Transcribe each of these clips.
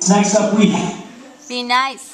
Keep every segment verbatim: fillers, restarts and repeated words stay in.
Next up, we be nice.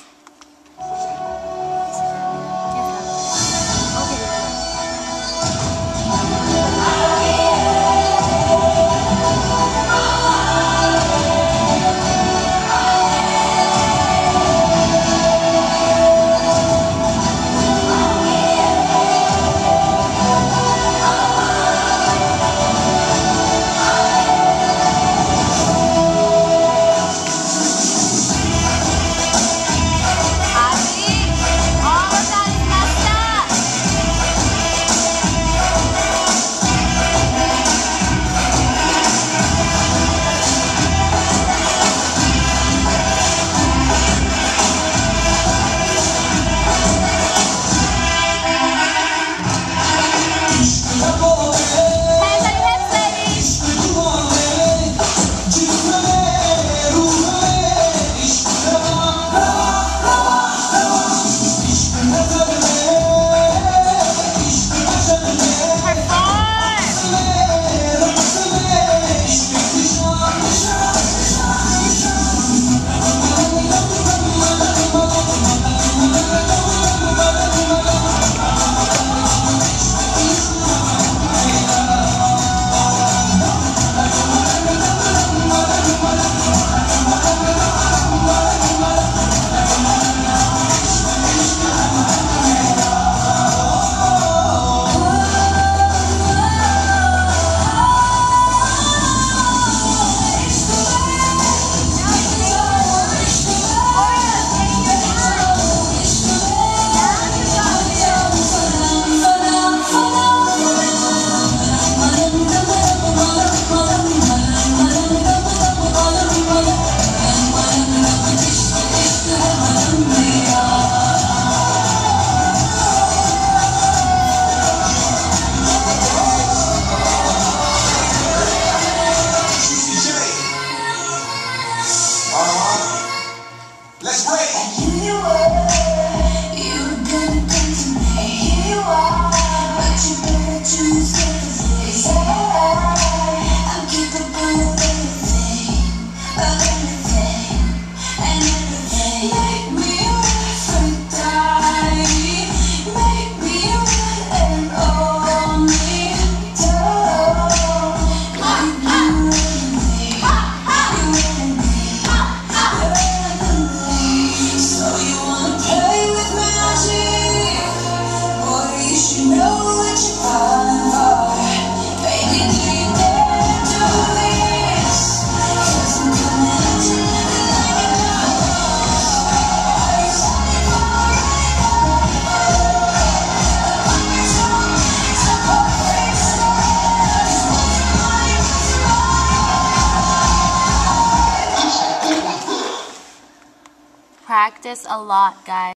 Let's break. Here you were, you were gonna come to me. Here you are, but you better choose carefully. Say I'm capable of anything, of anything, and everything. Make me your Aphrodite, make me your one and only. Don't make me your enemy, your enemy. So you wanna play with magic? Boy, you should know what you're falling for. Baby, do you dare do this? 'Cause I'm coming at you like a dog. Are you standing for it? On your tongue, it's a perfect storm. Just what's your mind, what's your mind? Practice a lot, guys.